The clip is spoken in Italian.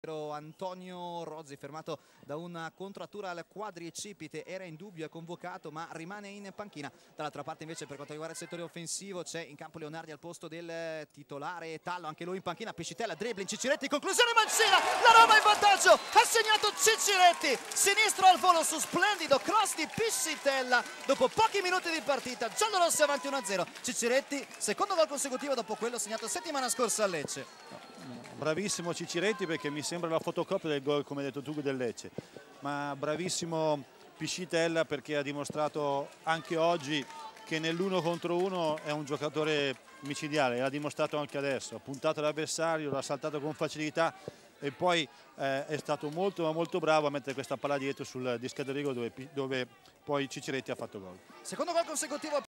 Antonio Rozzi, fermato da una contrattura al quadricipite, era in dubbio, è convocato ma rimane in panchina. Dall'altra parte invece, per quanto riguarda il settore offensivo, c'è in campo Leonardi al posto del titolare Tallo, anche lui in panchina. Piscitella, dribbling, Cicciretti, conclusione Mancina, la Roma in vantaggio, ha segnato Cicciretti, sinistro al volo su splendido cross di Piscitella dopo pochi minuti di partita, giallorossi avanti 1-0. Cicciretti, secondo gol consecutivo dopo quello segnato settimana scorsa a Lecce. Bravissimo Cicciretti, perché mi sembra la fotocopia del gol, come hai detto tu, del Lecce, ma bravissimo Piscitella, perché ha dimostrato anche oggi che nell'uno contro uno è un giocatore micidiale, l'ha dimostrato anche adesso, ha puntato l'avversario, l'ha saltato con facilità e poi è stato molto bravo a mettere questa palla dietro sul disco del rigore dove poi Cicciretti ha fatto gol. Secondo gol consecutivo